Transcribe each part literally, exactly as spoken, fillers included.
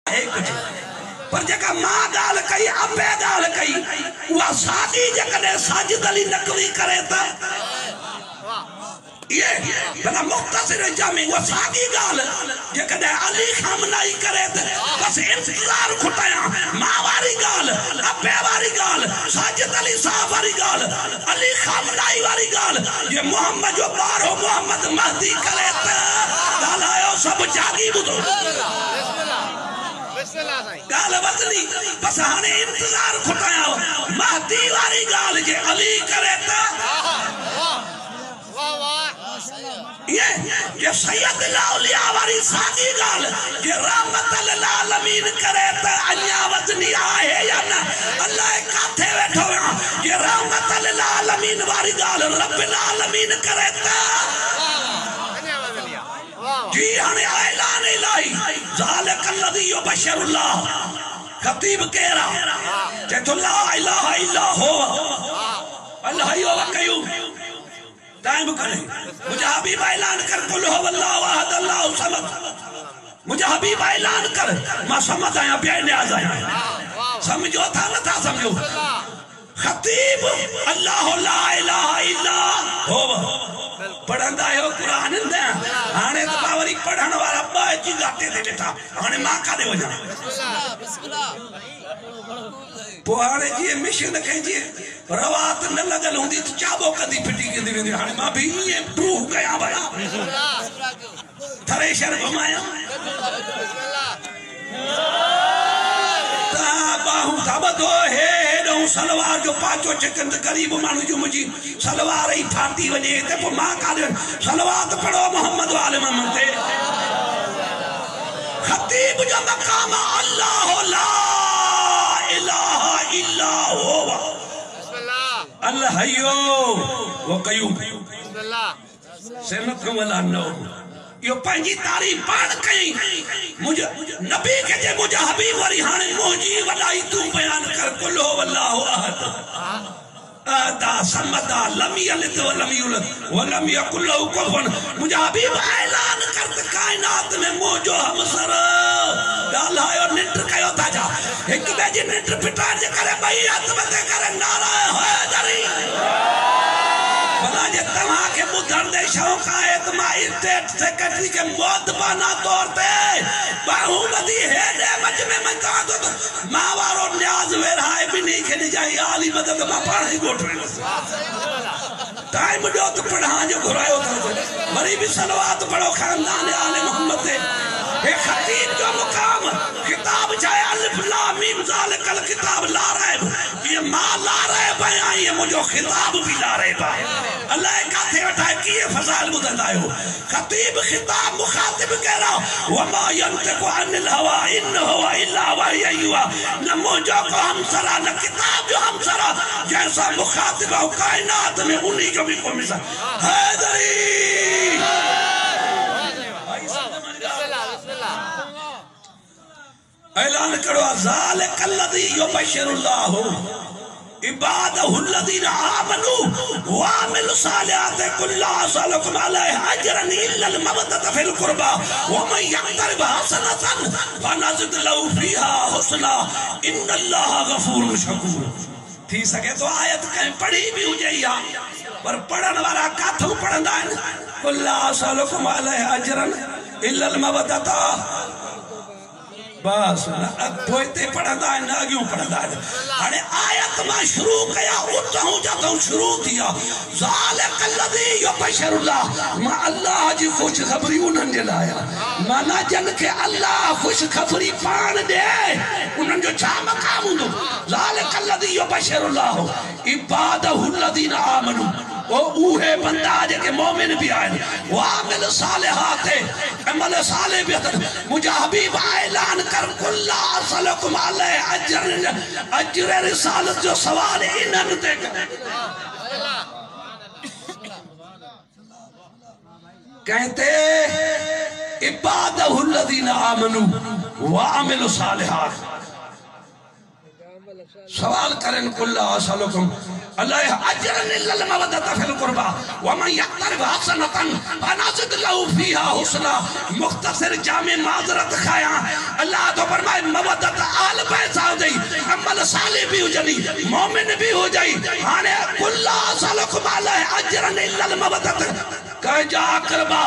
पर जका मां गाल कई अबे गाल कई वह सादी जकने साजिद अली नकवी करे था ये बना मुख्तसर जामी वो सादी गाल जकने अली खामनाई करे थे बस इंतजार खुटाया मां वाली गाल अबे वाली गाल साजिद अली साहब वाली गाल अली खामनाई वाली गाल ये मोहम्मद जो बारो मोहम्मद महदी करे थे गालायो सब जागी बुदो गाल बदली बस हाने इंतजार खुटाया महदी वाली गाल जे अली करे ता वाह वाह ये ये सैयद औलिया वाली सादी गाल जे रहमत लिल आलमीन करे ता अन्या वतनी आए या ना अल्लाह काथे बैठो ये रहमत लिल आलमीन वाली गाल रब्बिल आलमीन करे ता जी हाने ऐलान इलाही ज़ालिक अल्लज़ी युबश्शिरुल्लाह खतीब कह रहा जे तो ला इलाहा इल्ला हो अल्लाह ही व कय्यूम टाइम करे मुझे हबीब ऐलान कर कुल हो अल्लाहु अहद अल्लाहु समद मुझे हबीब ऐलान कर मैं समझ आया बेने आ जाया समझो था ना था समझो खतीब अल्लाह ला इलाहा इल्ला हो पढ़ंदा हो कुरान दे हाने तो बावरी पढ़न वाला बाजी गाते थे बेटा हाने मां का दे वजा बिस्मिल्लाह पोहाड़े जी मिशन कहीं जी रवात न लगल हुंदी तो चाबो कदी फिटी केंदी वेंदी हाने मां भी ये प्रूव कया बड़ा थरेशर घुमाया ता बाहु तबदो है सलवार जो पांचो चिकन गरीब मानू जो मुझी सलवार ही फाटी वजे ते पो मां का सलवार तो पढ़ो मोहम्मद वाले मोहम्मद ते खतीब जो मकाम अल्लाह ला इलाहा इल्ला हुवा बिस्मिल्लाह अल्लाह हयो व कय्यूम बिस्मिल्लाह सेनत वला नो यो पंजी तारीफ पढ़ कई मुझे नबी के जे मुझे हबीब वरी हाने मोजी वलाई तू बयान कर कुल हो अल्लाहु अहद अदा समदा लम यलिद व लम यूलद व लम यकुल लहु कुफुवन मुझे हबीब ऐलान कर कायनात में मोजो हमसर गालायो निंट कयो था जा एक बे जे निंट पिटा जे करे भाई हाथ मते करे नारा हैदरी भला जे तवा के बुधन दे शौक आए तो मां स्टेट सेक्रेटरी के मौत बना तौर पे बाहुबली है दे मच में मैं कहा तो मां वारो न्याज वेराए भी नहीं खेली जाए आली मदद में पानी गोठे टाइम दो तो पढ़ा जो घुरायो था मरी भी सलवात पढ़ो खानदान आले मोहम्मद से हे खतीब जो मुकाम किताब चाहे अलिफ लाम मीम ज़ालिकल किताब ला रहे ये मां ला रहे बया ये मुझो खिताब भी ला रहे बा अल्लाह काथे उठाए किए फजाइल बुदंदायो खतीब खिताब मुखातिब कह रहा व मा यंतकु अनिल हवा इन हुवा इल्ला वही युवा न मुझो को हम सरा न किताब जो हम सरा जैसा मुखातिब हो कायनात में उन्हीं जो भी को मिसाल हैदरी ऐलान करो ज़ालिक अल्लज़ी युबश्शिरुल्लाहु इबादहुल्लज़ीना आमनू व अमिलु सालिहाति कुल्ला असलकुम अलैहि अजरन इल्लल मवद्दत फिल कुर्बा व मन यक़तरिब हसनतन फनज़िद लहु फ़ीहा हुस्ना इन्नल्लाहा गफ़ूरुन शकूर थी सके तो आयत कहीं पढ़ी भी हुजे या पर पढ़न वाला काथू पढ़ंदा कुल्ला असलकुम अलैहि अजरन इल्लल मवद्दत बस पोइते पढ़ंदा है ना क्यों पढ़ंदा है अरे आयत में शुरू किया उठूं जदों शुरू किया ज़ालिक अल्लज़ी युबश्शिरुल्लाह मां अल्लाह जी खुश खबरी उन्हनि जे लाया माना जन के अल्लाह खुश खबरी पान दे उन्हनि जो छा मकाम हुंदो ज़ालिक अल्लज़ी युबश्शिरुल्लाह इबादहुल्लज़ीना आमनू ओ उहे बंदा जेके मोमिन भी आए वामिल सालिहात अमल साले भी मुझे हबीब ऐलान कर कुल्ला असलकुम अलैहि अजर अजर रिसालत जो सवाल इनन ते कहते इबादहुल्लज़ीना आमनू व अमिलु सालिहात सवाल करें कुल्ला असलकुम अल्लाह अजरन इल्लल मवद्दत फिल कुर्बा व मन यक्तरब हसनतन फनज़िद लहू फीहा हुस्ना। मुख्तसर जामे माजरत खाया अल्लाह तो फरमाए मवद्दत आल पैसा हो जाई, अमल साले भी हो जाई, मोमिन भी हो जाई। हाने कुल्ला असलकुम अल्लाह अजरन इल्लल मवद्दत कह जा करबा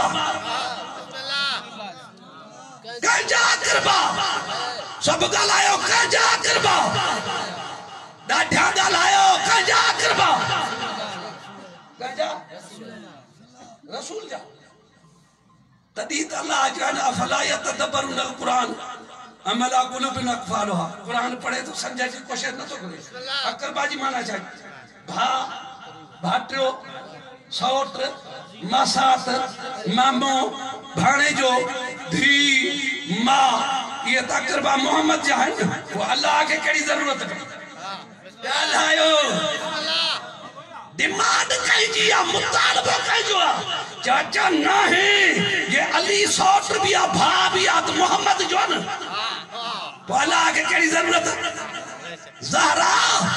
कह जा करबा सब गलायो कह जा करबा डाढ़ा गलायो कह जा करबा कह जा रसूल जा तदी अल्लाह जाना फला यतदब्बरुन अल कुरान अमला कुलुबिन अकफालुहा। कुरान पढ़े तो समझे जी कोशिश न तो करे अकरबाजी माना चाहिए भा भाट्यो सौट मसात मामो भाणेजो धी माँ ये तकरबा मोहम्मद जहान वो अल्लाह के केड़ी जरूरत है लायो डिमांड कहीं जिया मुतालबा कहीं जो चाचा नहीं ये अली सौट भी आ भा भी आ तो मोहम्मद जो न तो अल्लाह के केड़ी जरूरत है। ज़हरा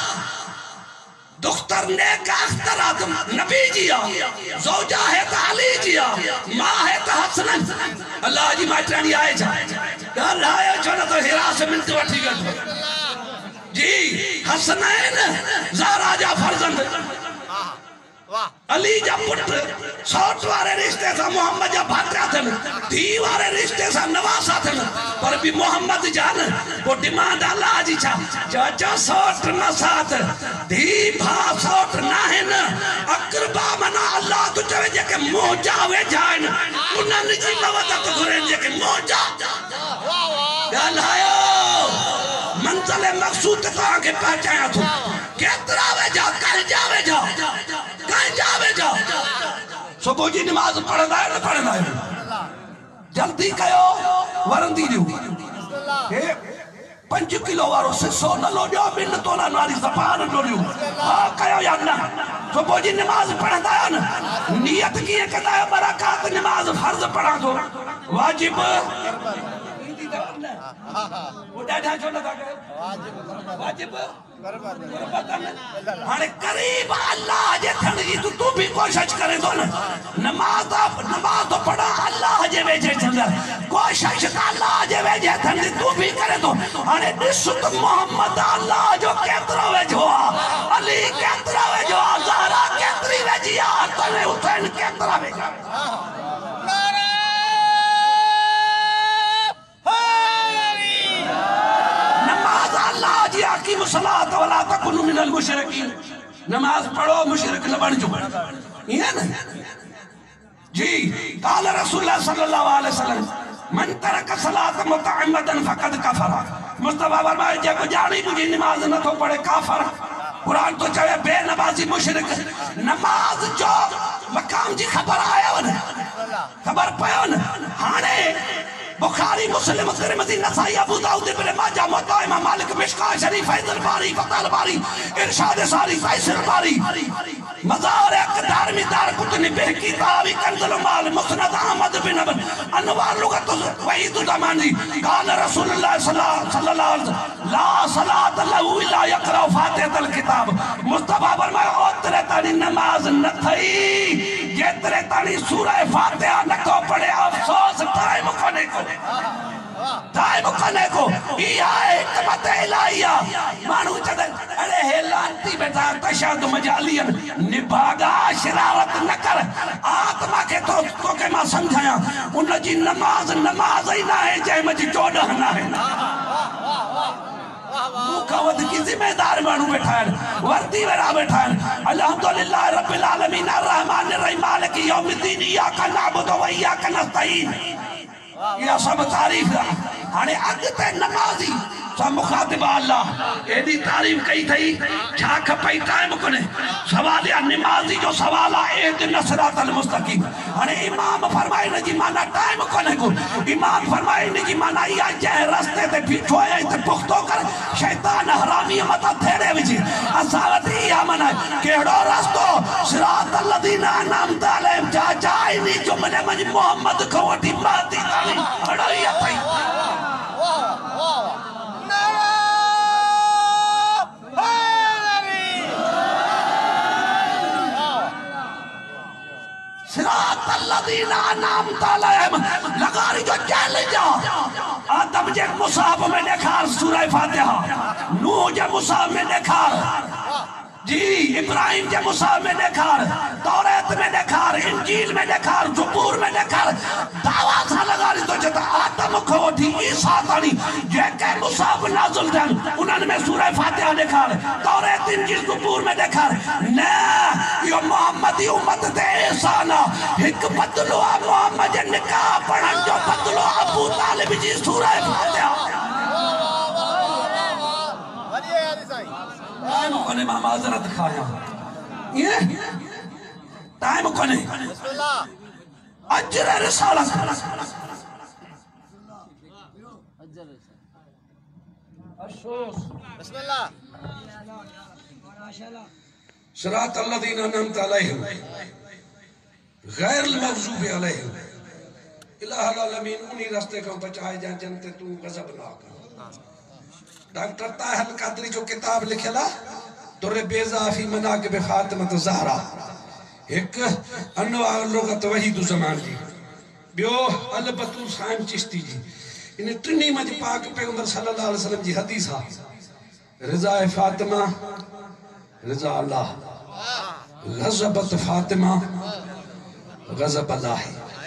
दुख्तर ने का अख्तरा तुम नबी जिया ज़ौजा है तो अली जिया माँ है तो हसन अल्लाह जी माटरानी आए जा गल आयो छो न तो हिरा से मिनट वठी गयो जी हसनैन ज़हरा जा फर्जंद अली जा पुत्र सौट वाले रिश्ते सा मोहम्मद जा भातिया थन धी वाले रिश्ते सा नवासा थन पर भी मोहम्मद जान वो डिमांड अल्लाह जी छा चाचा सौट न साथ धी भा सौट ना है न अकरबा मना अल्लाह तो चवे जे के मोजा वे जान उनन जी मवदत घुरे जे के मोजा गल आयो मंजिल मकसूद का के पहुंचाया तू केतरा वे जा कर जावे जा कर जावे जा सुबह जी नमाज पढ़दा है न पढ़दा है जल्दी कयो वरंदी जो के पांच किलो वारो सिसो न लो जो बिन तोला नारी जबान डोलियो हां कयो या ना सुबह जी नमाज पढ़दा है न नियत किए कदा है बरकत नमाज फर्ज पढ़ा तो वाजिब वो डाढ़ा छो लगा के वाजिब हाने करीब अल्लाह जे थन जी तू तू भी कोशिश करे तो न नमाज नमाज तो पढ़ा अल्लाह जे वेजे थंदा कोशिश का अल्लाह जे वेजे थन तू भी करे तो हाने दिस तो मोहम्मद अल्लाह जो केतरा वेजो अली केतरा वेजो ज़हरा केतरी वेजी आ तने हुसैन केतरा वेजा की मुसलात वाला तकुनु मिनल मुशरिकीन नमाज पढ़ो मुशरिक न बन जाओ ये ना जी काल रसूलुल्लाह सल्लल्लाहु अलैहि वसल्लम मन तरक सलात मुतअम्मदन फकद कफरा मुस्तफा फरमाए जे को जानी बुझी नमाज न तो पढ़े काफर। कुरान तो चाहे बेनमाजी मुशरिक नमाज जो मकाम जी खबर आया न खबर पयो न हाने Bukhari Muslim Tirmidhi Nasai Abu Dawud Ibn Majah Muwatta Imam Malik मिशका शरीफ फैज़ुल बारी फतहुल बारी इरशाद सारी फैसल बारी मज़ार अक़दार में दार कुतनी बहकी तावी कंज़ुल माल मुस्नद अहमद बिन अबन अनवार लुगत वहीद ज़मानी काल रसूलुल्लाह सल्लल्लाहु अलैहि वसल्लम ला सलात लहू इल्ला यक़रा फातिहतल किताब। मुस्तफा फरमाया ओ तेरे तानी नमाज न थई जे तेरे तानी सूरह फातिहा न को पढ़े अफसोस टाइम कोने को टाइम कोने को या हिकमत इलाहिया मानू चदे अरे हेलांती बेटा तशद मजालियन निभागा शरारत न कर आत्मा के तो तो के मां समझाया उन जी नमाज नमाज ही ना है जय मजी चौदह ना है मुकावत की जिम्मेदार मानू बैठा है वर्दी वेरा बैठा है अल्हम्दुलिल्लाह रब्बिल आलमीन अर्रहमानिर रहीम मालिक यौमिद्दीन इय्याका नअबुदु व इय्याका नस्तईन या सब तारीफ हाने अगते नमाजी सब मुखातिबा अल्लाह एडी तारीफ कई थई छा खपई टाइम कोने सवाल या नमाजी जो सवाल है इहदिन सिरातल मुस्तकीम हाने इमाम फरमाए न जी माना टाइम कोने को इमाम फरमाए न जी माना या जे रास्ते ते बीठो है ते पुख्तो कर शैतान हरामी मता थेड़े विच असावती या मना केड़ो रास्तो सिरातल लदीना अनअमत अलैहिम जा जाई नी जुमले मज मोहम्मद को वठी माती ताली अड़ाई थई सिरातल्लज़ीना अनअमता अलैहिम लगारी जो चैलेंज आदम जे मुसाहब में देखा सूरह फातिहा, नूह जे मुसाहब में देखा जी, इब्राहिम के मुसाहब में देखा, तौरात में देखा, इंजील में देखा, ज़बूर में देखा, दावा सा लगा रही तो जब आदम को वठी ईसा ताणी जेके मुसाहब नाज़िल थियन उन्हनि में सूरह फातिहा देखा, तौरात इंजील ज़बूर में देखा न यो मोहम्मदी उम्मत ते ईसा ना हिक बदलो मोहम्मद जे निकाह पढ़न जो बदलो अबू तालिब जी सूरह फातिहा। टाइम कोने मां माजरत खाया ये टाइम कोने अजर रिसालत अफसोस बिस्मिल्लाह माशाअल्लाह सिरातल्लज़ीना अनअमता अलैहिम गैरिल मग़ज़ूबि अलैहिम इलाहुल आलमीन उन्हीं रास्ते को बचाए जा जनते तू गजब ना कर। डॉक्टर ताहिर कादरी जो किताब लिखला दुर्र बेज़ाफी मनाक़िब फ़ातिमा ज़हरा एक अनवार लुग़त वहीद ज़मान जी बियो अल बतूल साइम चिश्ती जी इन टिनी मज पाक पैगंबर सल्लल्लाहु अलैहि वसल्लम जी हदीस हा रिज़ा फ़ातिमा रिज़ा अल्लाह गज़बत फ़ातिमा गज़ब अल्लाह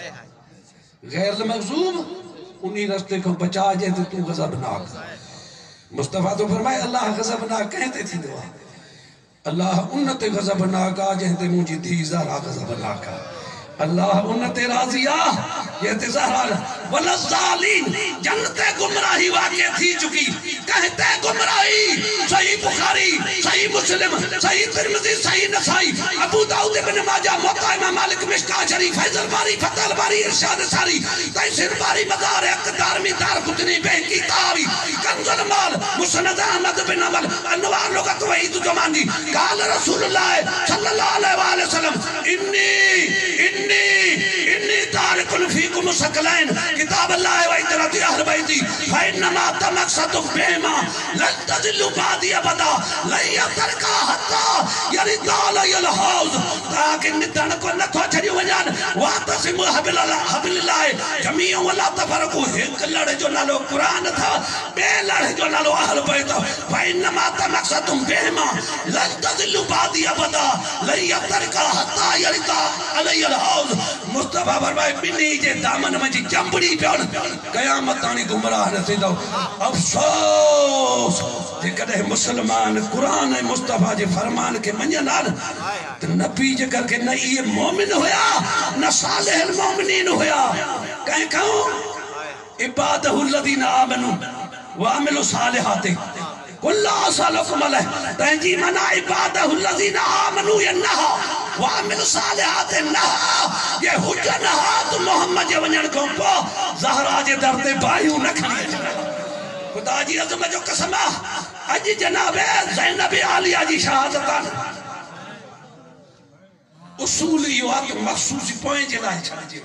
गैर मग़ज़ूब उन्हीं रास्ते को बचा जे तू गज़ब ना कर। मुस्तफा तो फरमाए अल्लाह गज़बनाक कहते थी दुआ अल्लाह उन्नते गज़बनाक आ जहते मुझी धी ज़हरा गज़बनाक अल्लाह उन्नते राज़िया जहते ज़हरा वलज़ालीन जन्नते गुमराही वाक़े थी चुकी कहते गुमराही। सही बुखारी, सही मुस्लिम, सही तिरमिज़ी, सही नसाई, अबू दाऊद इब्न माजा, मुवत्ता इमाम मालिक, मिश्काह शरीफ, फैज़ल बारी, फतह बारी, इरशाद सारी, तैसीर बारी, मदार दारमी, दारक़ुतनी, बहकी तावी, कंज़ुल माल, मुस्नद अहमद बिन अमल, अनवार लुग़त वहीद ज़मानी क़ाल रसूलुल्लाह सल्लल्लाहु अलैहि वसल्लम इन्नी इन्नी इन्नी तारिकुन फीकुम सकलैन किताब अल्लाह व इतरती अहल बैती फइन्नमा तमक्सतु बिहिमा लन तज़िल्लु बादी अबदा लया तरका हत्ता यरिदा लयल हौज ताकि निदन को न थो छड़ी वञन वातसिम हबिलल्लाह हबिलल्लाह जमीअ वला तफरकु हिक लड़ जो नालो कुरान था बे लड़ जो नालो अहल बैत फइन्नमा तमक्सतु बिहिमा लन तज़िल्लु बादी अबदा लया तरका हत्ता यरिदा अलयल हौज। मुस्तफा फरमाए बिन्नी जे दामन में जी चंबड़ी पियोन क़यामत ताणी गुमराह न थींदो। अफसोस जे कदे मुसलमान कुरान ऐं मुस्तफा जे फरमान के मञन आन त नबी जे करके न ये मोमिन होया न सालिहुल मोमिनीन होया। कहीं कहूं इबादहुल लज़ीना आमनू व अमिलु सालिहाति कुल्ला असलकुम अलैह तंजी मना इबादहुल लज़ीना आमनू यन्हा व अमिलु सालिहाति नहा ये हुजन हाथ मोहम्मद जे वञण खां पोइ ज़हरा जे दर ते बाहियूं न खणी अचनि। खुदा जी अज़मत जो कसम अज जनाब ज़ैनब आलिया जी शहादत उसूल इहो आहे त मख़सूसी पोइ जे लाइ छॾिजे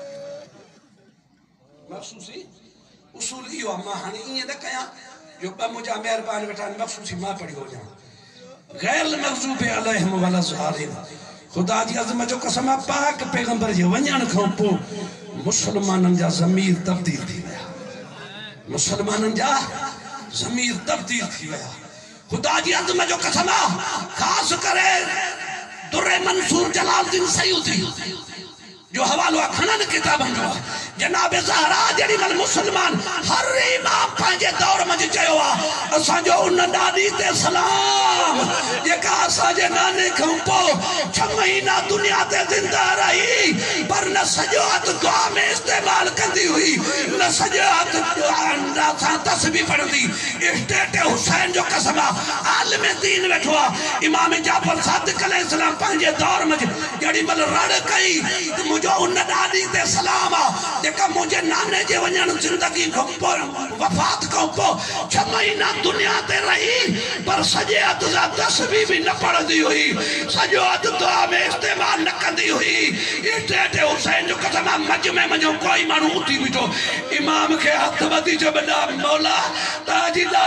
मख़सूसी उसूल इहो आहे। मां हाणे ईअं न कयां जो ॿ मुंहिंजा महिरबानी वेठा मख़सूसी मां पढ़ी वञां गैर मग़ज़ूब अलैहिम वलज़ालिम। खुदा जी अज़मत जो कसम पाक पैगंबर जे वञण खां पोइ मुसलमाननि जा ज़मीर तब्दील थी विया मुसलमाननि जा ज़मीर तब्दील थी विया। खुदा जी अज़मत जो कसम ख़ासि करे दुर्र मंसूर जलालुद्दीन सयूती जो हवालो खनन किताबन जो जनाब ज़हरा जड़ी मल मुसलमान हर इमाम पंहिंजे दौर में चयो आहे असांजो उन ॾाॾी ते सलाम जेका असांजे नाने खां पोइ छह महीना दुनिया ते ज़िंदा रही पर न सॼो हथ दुआ में इस्तेमाल कंदी हुई न सॼो हथ सां तस्बीह पढ़ंदी। स्टेट हुसैन जो कसम आलिम दीन वेठो आहे इमाम जाफर सादिक अलैहिस्सलाम पंहिंजे दौर में जड़ी मल रड़ कई मुझो उन ॾाॾी ते सलाम आहे जेका मुझे नाने जे वञण ज़िंदगी खां पोइ वफ़ात खां पोइ छह महीना दुनिया ते रही पर सॼे हथ सां तस्बीह भी न पढ़ंदी हुई सॼो हथ दुआ में इस्तेमाल न कंदी हुई। स्टेट हुसैन जो कसम मज में मुंहिंजो कोई माण्हू उथी बीठो इमाम खे हथ वधी चयो बेटा मौला तव्हांजी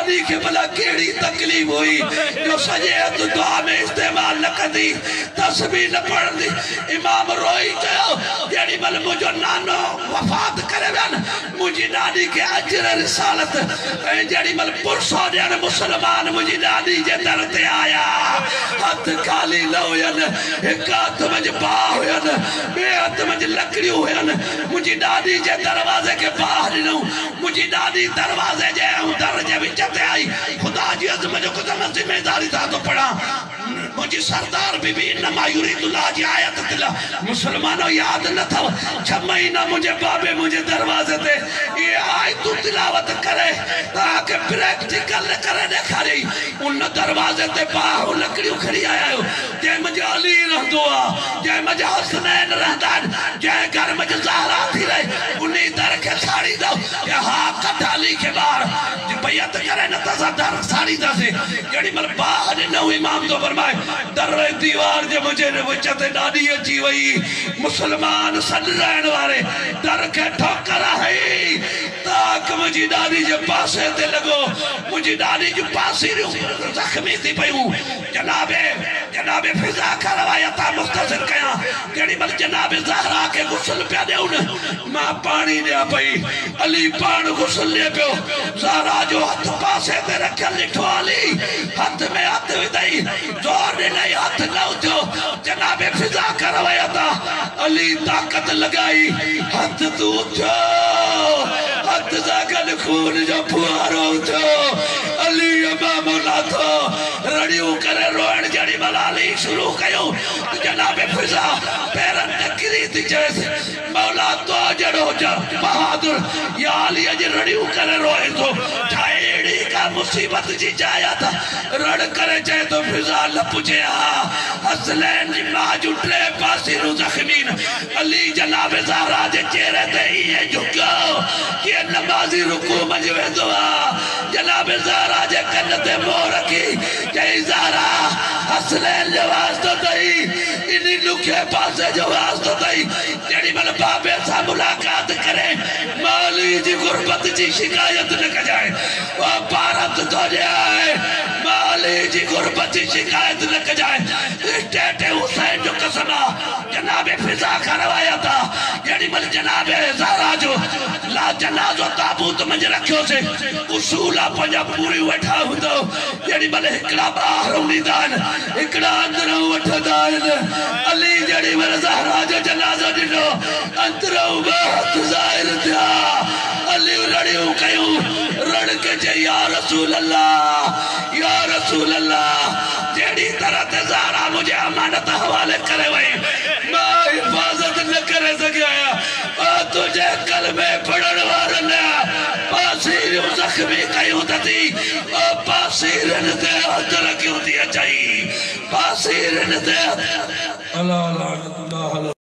दादी के भला केड़ी तकलीफ हुई जो सजे तो दुआ में इस्तेमाल न कदी तस्बीह न पढ़दी इमाम रोई चयो जेड़ी मल मुझो नानो वफात करे वन मुझी दादी के अजर रिसालत जेड़ी मल पुरसो जन मुसलमान मुझी दादी जे दर ते आया हाथ खाली न होयन एक हाथ मज पा होयन बे हाथ मज लकड़ी होयन मुझी दादी जे दरवाजे के बाहर न मुझी दादी दरवाजे जे अंदर जे विच ते आई खुदा जी अज़म जो कुछ मैं जिम्मेदारी था तो पढ़ा मुझे सरदार बीबी नमा युरीदुल्लाह जी आयत दिला मुसलमानों याद न था छह महीना मुझे बाबे मुझे दरवाजे ते ये आय तू तिलावत करे ताकि प्रैक्टिकल करे देखा रही उन दरवाजे ते बाहर लकड़ी खड़ी आया हो जय मुझे अली रहंदो आ जय मुझे हसनैन रहंदा जय घर मुझे ज़हरा थी रहे उन्हीं दर के साड़ी दो या हां कटाली के बाहर भैया तो करे न तसा दर साड़ी दसे जेडी मल बाहर न इमाम तो फरमाए दर दीवार जे मुझे वचते दादी अची वई मुसलमान सद रहन वाले दर के ठोकर है ताक मुझी दादी जे पासे ते लगो मुझी दादी जे पासे जख्मी थी पई जनाबे जनाबे फिजा करवाया था मुख्तसर कया जेडी मल जनाबे ज़हरा के गुस्ल पे देउन मां पानी दे पई अली पान गुस्ल ले पियो ज़हरा जो हाथ पासे ते रखल लिठो अली हाथ में हाथ विदाई जोर ने नहीं हाथ न उठो जनाबे फिजा करवाया था अली ताकत लगाई हाथ तू उठो हाथ जागल खून जो फुहारो उठो अली इमाम ना तो रड़ियो करे रोण जड़ी मलाली शुरू कयो जनाबे फिजा पैरन टकरी थी जैसे मौला तो जड़ो जा बहादुर या अली अज रड़ियो करे रोए तो ठाएड़ी का मुसीबत जी जाया था रड़ करे चाहे तो फिजा लपुजे हसनैन जी माज उठले पासी रू जख्मीन अली जनाबे ज़हरा जे चेहरे ते ये झुको के नमाजी रुकू मजवे दुआ जनाबे ज़हरा जे कन ते मोर रखी जय ज़हरा हसनैन जो वास्तो तई इनी लुके पासे जो वास्तो तई जेडी मल बाबे सा मुलाकात करे मौली जी गुरबत जी शिकायत न कजाए ओ भारत तो जाए मौली जी गुरबत जी शिकायत न कजाए टेटे हुसैन जो कसमा जनाबे फिजा करवाया था जेडी मल जनाबे ज़हरा जो ला जनाजो ताबूत मंज रखियो से उसूला पंजा पूरी वठा हुंदो जेडी मल हिकड़ा बाहर उनीदान हिकड़ा अंदर वठदान अली जेडी मल ज़हरा जो जनाजो दिनो अंदर बहुत ज़ाहिर था अली रड़ियो कयो रड़ के जे या रसूल अल्लाह या रसूल अल्लाह जेडी तरह ते ज़हरा मुझे अमानत हवाले करे वई मैं हिफाजत न करे सकिया ओ तुझे कलमे पढ़न वारन पासीर जख्मी कयो तती ओ पासीर ने ते हजर क्यों दिया चाहिए पासीर ने ते अल्लाह अल्लाह